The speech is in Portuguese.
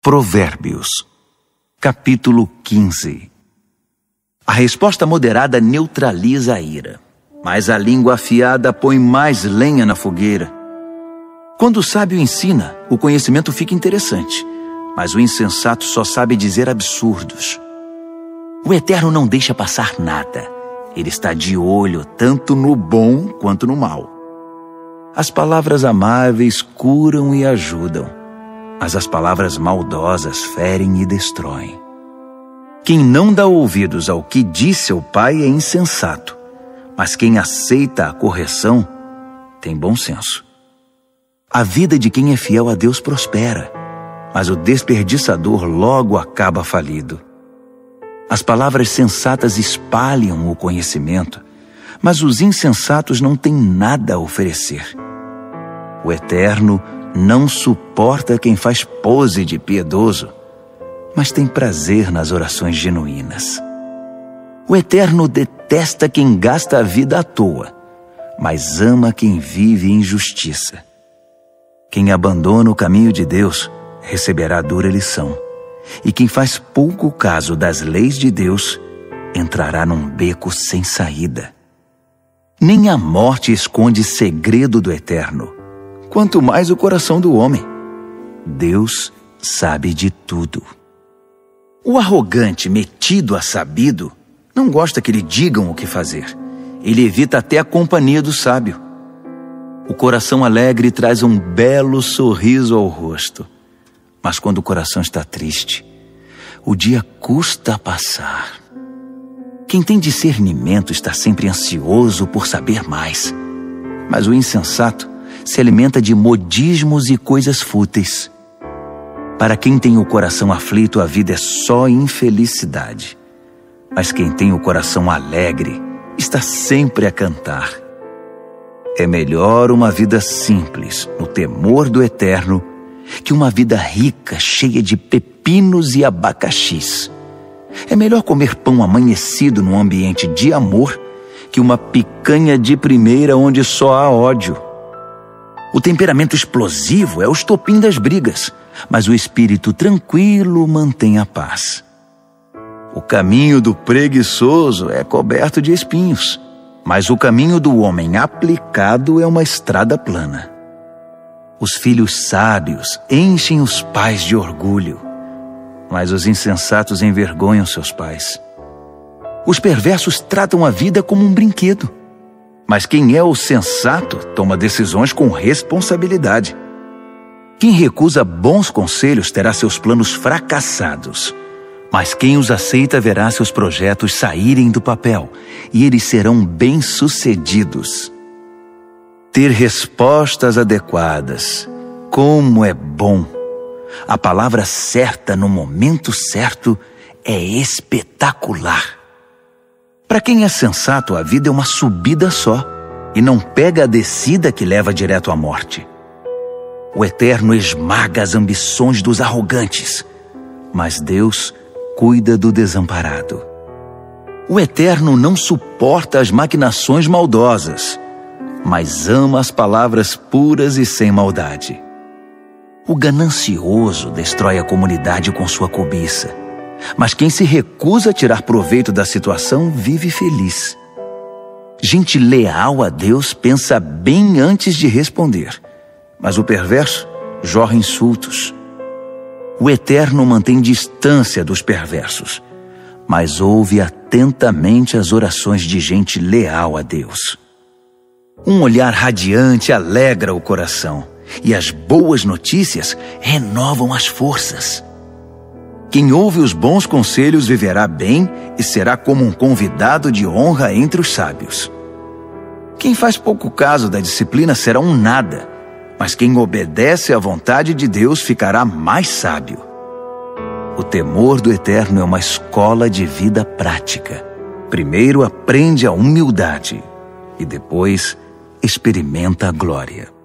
Provérbios, capítulo 15. A resposta moderada neutraliza a ira, mas a língua afiada põe mais lenha na fogueira. Quando o sábio ensina, o conhecimento fica interessante, mas o insensato só sabe dizer absurdos. O Eterno não deixa passar nada. Ele está de olho tanto no bom quanto no mal. As palavras amáveis curam e ajudam, mas as palavras maldosas ferem e destroem. Quem não dá ouvidos ao que diz seu pai é insensato, mas quem aceita a correção tem bom senso. A vida de quem é fiel a Deus prospera, mas o desperdiçador logo acaba falido. As palavras sensatas espalham o conhecimento, mas os insensatos não têm nada a oferecer. O Eterno não suporta quem faz pose de piedoso, mas tem prazer nas orações genuínas. O Eterno detesta quem gasta a vida à toa, mas ama quem vive em justiça. Quem abandona o caminho de Deus receberá dura lição, e quem faz pouco caso das leis de Deus entrará num beco sem saída. Nem a morte esconde segredo do Eterno, quanto mais o coração do homem. Deus sabe de tudo. O arrogante, metido a sabido, não gosta que lhe digam o que fazer. Ele evita até a companhia do sábio. O coração alegre traz um belo sorriso ao rosto, mas quando o coração está triste, o dia custa a passar. Quem tem discernimento está sempre ansioso por saber mais, mas o insensato se alimenta de modismos e coisas fúteis. Para quem tem o coração aflito, a vida é só infelicidade. Mas quem tem o coração alegre está sempre a cantar. É melhor uma vida simples, no temor do Eterno, que uma vida rica, cheia de pepinos e abacaxis. É melhor comer pão amanhecido num ambiente de amor que uma picanha de primeira onde só há ódio. O temperamento explosivo é o estopim das brigas, mas o espírito tranquilo mantém a paz. O caminho do preguiçoso é coberto de espinhos, mas o caminho do homem aplicado é uma estrada plana. Os filhos sábios enchem os pais de orgulho, mas os insensatos envergonham seus pais. Os perversos tratam a vida como um brinquedo, mas quem é o sensato toma decisões com responsabilidade. Quem recusa bons conselhos terá seus planos fracassados, mas quem os aceita verá seus projetos saírem do papel e eles serão bem-sucedidos. Ter respostas adequadas, como é bom! A palavra certa no momento certo é espetacular. Para quem é sensato, a vida é uma subida só e não pega a descida que leva direto à morte. O Eterno esmaga as ambições dos arrogantes, mas Deus cuida do desamparado. O Eterno não suporta as maquinações maldosas, mas ama as palavras puras e sem maldade. O ganancioso destrói a comunidade com sua cobiça, mas quem se recusa a tirar proveito da situação vive feliz. Gente leal a Deus pensa bem antes de responder, mas o perverso jorra insultos. O Eterno mantém distância dos perversos, mas ouve atentamente as orações de gente leal a Deus. Um olhar radiante alegra o coração, e as boas notícias renovam as forças. Quem ouve os bons conselhos viverá bem e será como um convidado de honra entre os sábios. Quem faz pouco caso da disciplina será um nada, mas quem obedece à vontade de Deus ficará mais sábio. O temor do Eterno é uma escola de vida prática. Primeiro aprende a humildade e depois experimenta a glória.